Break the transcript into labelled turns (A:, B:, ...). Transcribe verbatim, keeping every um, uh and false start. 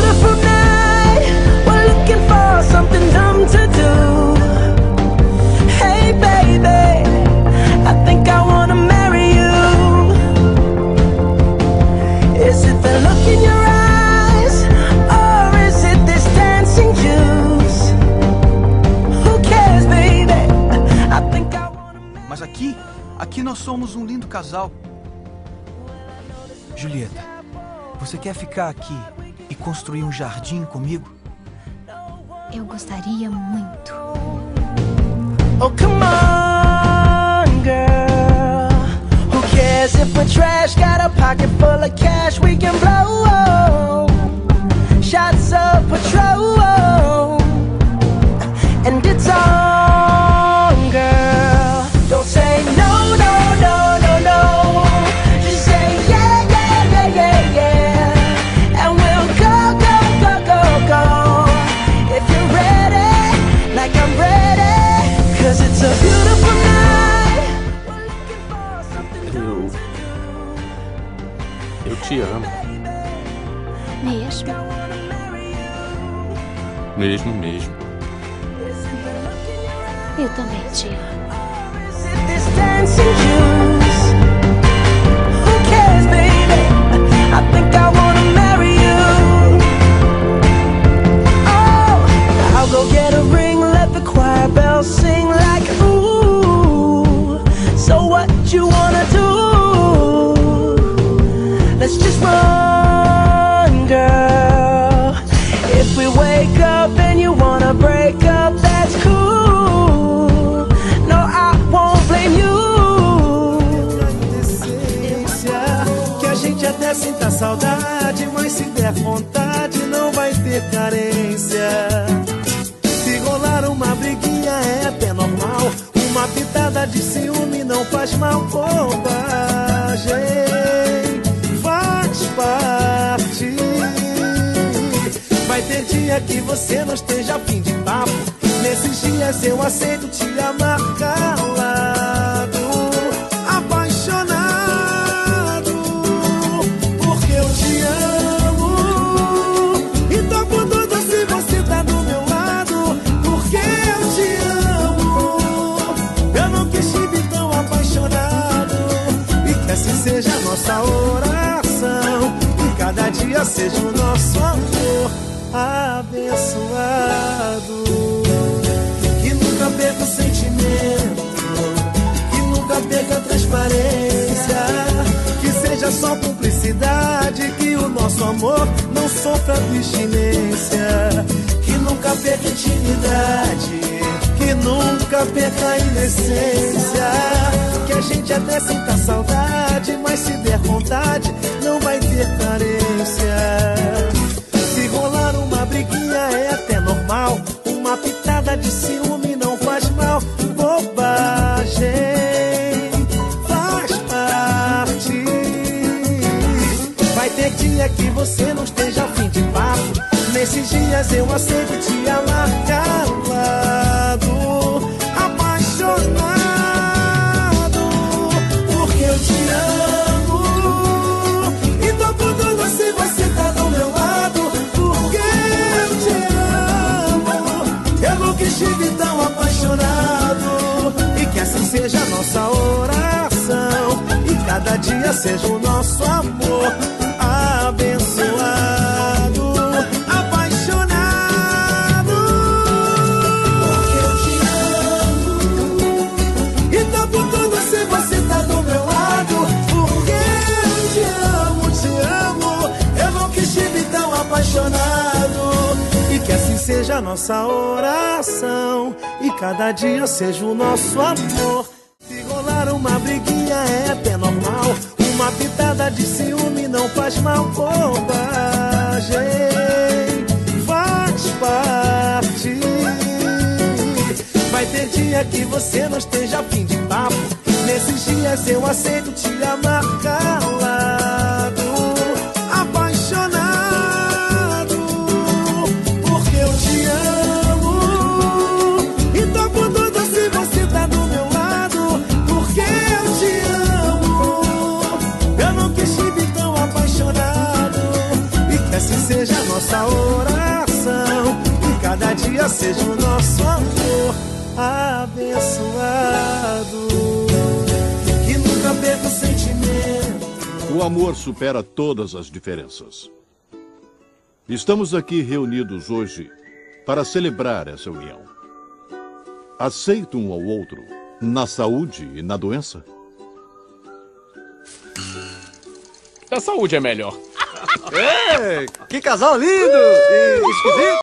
A: beautiful night. We're looking for something dumb to do. Hey baby, I think I wanna marry you. Is it the look in your eyes, or is it this dancing juice? Who cares, baby? I think I wanna marry you.
B: Mas aqui, aqui nós somos um lindo casal. Julieta, você quer ficar aqui e construir um jardim comigo?
C: Eu gostaria muito.
A: Oh, come on, girl. Who cares if we're trash? Got a pocket full of cash we can blow. Shots of Patrol. And it's on, girl. Don't say no, no, no, no, no. Just say yeah, yeah, yeah, yeah, yeah. And we'll go, go, go, go, go. If you're ready, like I'm ready. Cause it's a beautiful night. We're looking for something
D: Eu... Eu te amo.
C: Mesmo?
D: Mesmo, mesmo.
C: Eu também te amo.
A: this dancing juice. Who cares, baby? I think I wanna marry you. Oh, I'll go get a ring, let the choir bells sing like ooh. So what you wanna do? Let's just run, girl. If we wake up and you wanna break up, that's cool. No, I won't blame you.
E: Que a gente até sinta saudade, mas se der vontade não vai ter carência. Se rolar uma briguinha é até normal. Uma pitada de ciúme não faz mal. Bobagem faz parte. Vai ter dia que você não esteja a fim de papo. Nesses dias eu aceito te amar calado, apaixonado, porque eu te amo. E topo tudo se você tá do meu lado, porque eu te amo. Eu não quis te ver tão apaixonado. E que assim seja a nossa oração, e cada dia seja o nosso amor abençoado. Que nunca perca o sentimento, que nunca perca a transparência, que seja só cumplicidade, que o nosso amor não sofra abstinência. Que nunca perca a intimidade, que nunca perca a inocência. Que a gente até sinta saudade, mas se der vontade não vai ter carência. Se rolar uma briguinha é até normal. Uma pitada de ciúme não faz mal. Bobagem faz parte. Vai ter dia que você não esteja a fim de papo. Nesses dias eu aceito te amar calado, apaixonado, porque eu te amo. E tô por tudo se você tá do meu lado, porque eu te amo. Eu nunca estive tão apaixonado. E que assim seja a nossa oração, e cada dia seja o nosso amor abençoado, apaixonado, porque eu te amo. E tô por tudo se você tá do meu lado, porque eu te amo, te amo. Eu nunca estive tão apaixonado. E que assim seja a nossa oração, e cada dia seja o nosso amor. Se rolar uma briguinha é até normal. Uma pitada de ciúme não faz mal. Bobagem faz parte. Vai ter dia que você não esteja a fim de papo. Nesses dias eu aceito te amar calado, apaixonado, porque eu te amo. E tô por tudo se você tá do meu lado, porque eu te amo. Eu não quis te ver tão apaixonado. E que assim seja a nossa oração, que cada dia seja o nosso amor abençoado, que nunca perca o sentimento.
D: O amor supera todas as diferenças. Estamos aqui reunidos hoje para celebrar essa união. Aceita um ao outro na saúde e na doença?
F: A saúde é melhor.
B: É, que casal lindo e esquisito.